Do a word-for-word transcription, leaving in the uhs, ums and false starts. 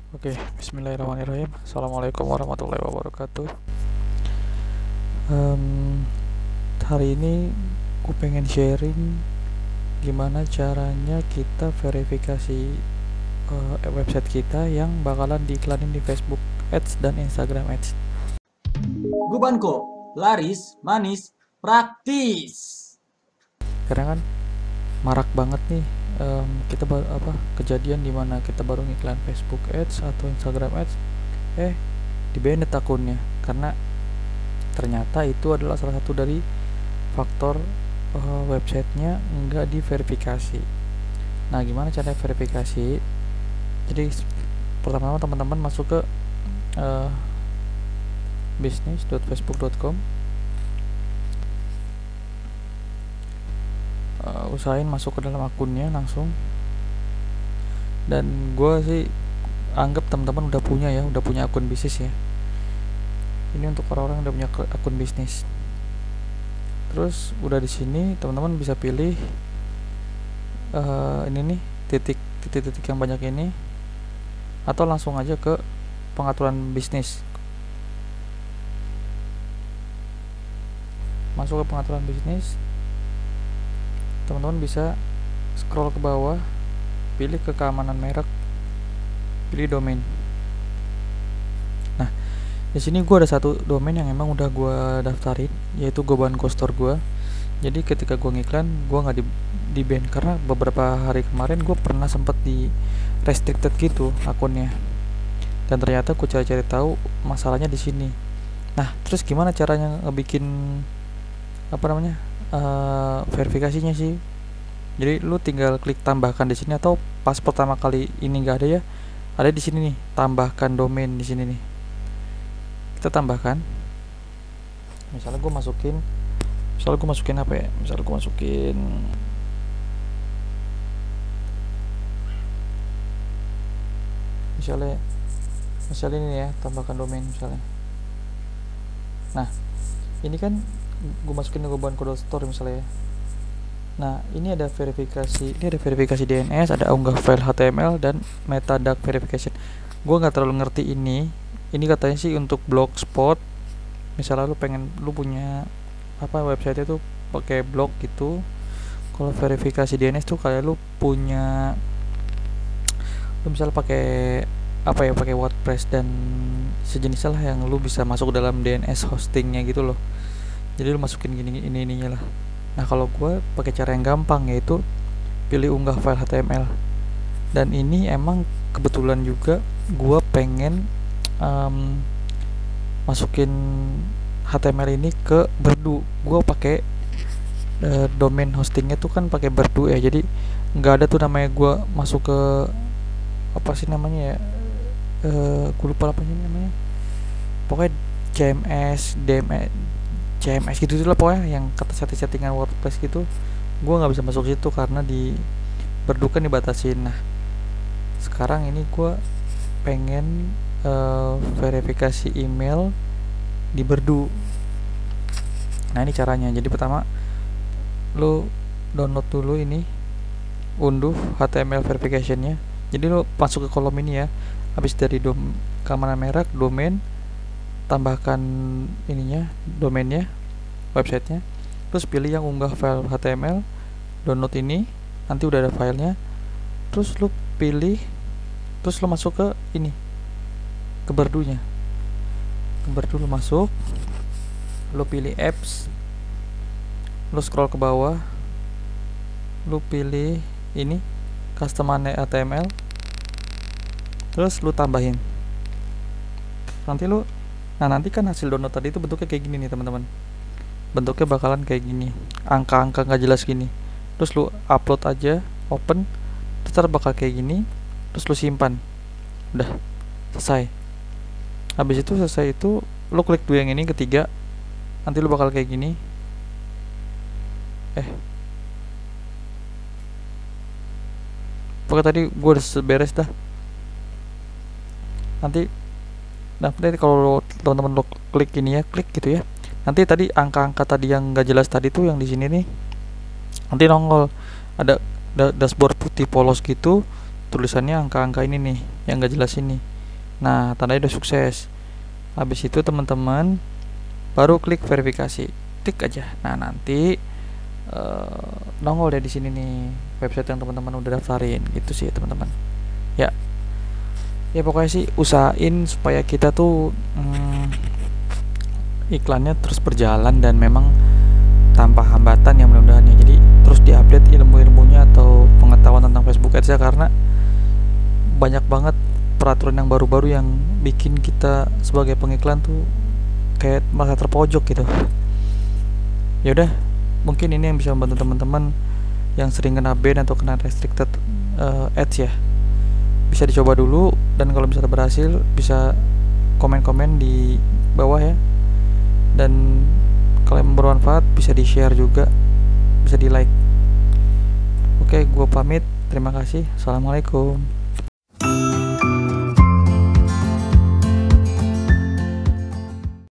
Oke, bismillahirrahmanirrahim. Assalamualaikum warahmatullahi wabarakatuh. Em, hari ini gue pengen sharing gimana caranya kita verifikasi eh, website kita yang bakalan diiklanin di Facebook Ads dan Instagram Ads. Gubanko, laris, manis, praktis. Karena kan marak banget nih em, kita ba- apa kejadian dimana kita baru ngiklan Facebook Ads atau Instagram Ads, eh di banned akunnya karena ternyata itu adalah salah satu dari faktor uh, websitenya nggak diverifikasi. Nah, gimana cara verifikasi? Jadi pertama-tama teman-teman masuk ke uh, business dot facebook dot com, uh, usahain masuk ke dalam akunnya langsung. Dan gue sih anggap teman-teman udah punya ya, udah punya akun bisnis ya. Ini untuk orang-orang yang udah punya akun bisnis. Terus udah di sini teman-teman bisa pilih uh, ini nih titik titik-titik yang banyak ini, atau langsung aja ke pengaturan bisnis. Masuk ke pengaturan bisnis, teman-teman bisa scroll ke bawah, pilih ke keamanan merek, pilih domain. Nah, di sini gue ada satu domain yang emang udah gue daftarin, yaitu Gobanko Store gue. Jadi ketika gue ngiklan, gue nggak di di ban karena beberapa hari kemarin gue pernah sempat di restricted gitu akunnya. Dan ternyata gue cari-cari tahu masalahnya di sini. Nah, terus gimana caranya ngebikin apa namanya uh, verifikasinya sih? Jadi lu tinggal klik tambahkan di sini, atau pas pertama kali ini nggak ada ya, ada di sini nih, tambahkan domain di sini nih. Kita tambahkan. Misalnya gue masukin, misalnya gue masukin apa ya? Misalnya gue masukin misalnya misalnya ini ya, tambahkan domain misalnya. Nah, ini kan gue masukin ke Gobanko Store misalnya ya. Nah, ini ada verifikasi, ini ada verifikasi D N S, ada unggah file H T M L dan metadata verification. Gue nggak terlalu ngerti ini. Ini katanya sih untuk blogspot. Misalnya lu pengen, lu punya apa website itu pakai blog gitu. Kalau verifikasi D N S tuh kayak lu punya, lu misalnya pakai apa ya, pakai WordPress dan sejenisnya lah yang lu bisa masuk dalam D N S hostingnya gitu loh. Jadi lu masukin gini ini ininya lah. Nah, kalau gue pakai cara yang gampang, yaitu pilih unggah file H T M L. Dan ini emang kebetulan juga gue pengen um, masukin H T M L ini ke Berdu. Gue pakai uh, domain hostingnya tuh kan pakai Berdu ya. Jadi nggak ada tuh namanya gue masuk ke apa sih namanya ya? Uh, gue lupa apa sih namanya. Pokoknya C M S, D M S, C M S gitu lah pokoknya, yang kata setting-settingan WordPress gitu. Gue nggak bisa masuk situ karena di Berdu kan dibatasin. Nah, sekarang ini gue pengen uh, verifikasi email di Berdu. Nah, ini caranya. Jadi pertama lo download dulu ini, unduh H T M L verificationnya. Jadi lo masuk ke kolom ini ya, habis dari dom keamanan merek, domain, tambahkan ininya, domainnya, websitenya, terus pilih yang unggah file H T M L, download ini, nanti udah ada filenya, terus lu pilih, terus lu masuk ke ini, ke Berdunya, ke Berdu lu masuk, lu pilih apps, lu scroll ke bawah, lu pilih ini, custom H T M L, terus lu tambahin, nanti lu Nah, nanti kan hasil download tadi itu bentuknya kayak gini nih, teman-teman. Bentuknya bakalan kayak gini. Angka-angka nggak jelas gini. Terus lu upload aja, open, terus bakal kayak gini. Terus lu simpan. Udah, selesai. Habis itu selesai itu, lu klik dulu yang ini, ketiga. Nanti lu bakal kayak gini. Eh. Pokoknya tadi gue udah beres dah. Nanti Nah, nanti kalau teman-teman lo klik ini ya, klik gitu ya. Nanti tadi angka-angka tadi yang nggak jelas tadi tuh yang di sini nih, nanti nongol ada da dashboard putih polos gitu, tulisannya angka-angka ini nih yang nggak jelas ini. Nah, tandanya udah sukses. Habis itu teman-teman baru klik verifikasi, klik aja. Nah, nanti uh, nongol deh di sini nih website yang teman-teman udah daftarin gitu sih teman-teman. Ya, ya pokoknya sih usahain supaya kita tuh hmm, iklannya terus berjalan dan memang tanpa hambatan yang mudah-mudahan ya. Jadi terus diupdate ilmu-ilmunya atau pengetahuan tentang Facebook Ads ya, karena banyak banget peraturan yang baru-baru yang bikin kita sebagai pengiklan tuh kayak merasa terpojok gitu. Ya udah, mungkin ini yang bisa membantu teman-teman yang sering kena ban atau kena restricted uh, ads ya. Bisa dicoba dulu, dan kalau misalnya berhasil bisa komen-komen di bawah ya. Dan kalau yang bermanfaat bisa di-share juga, bisa di-like. Oke, gue pamit. Terima kasih. Assalamualaikum.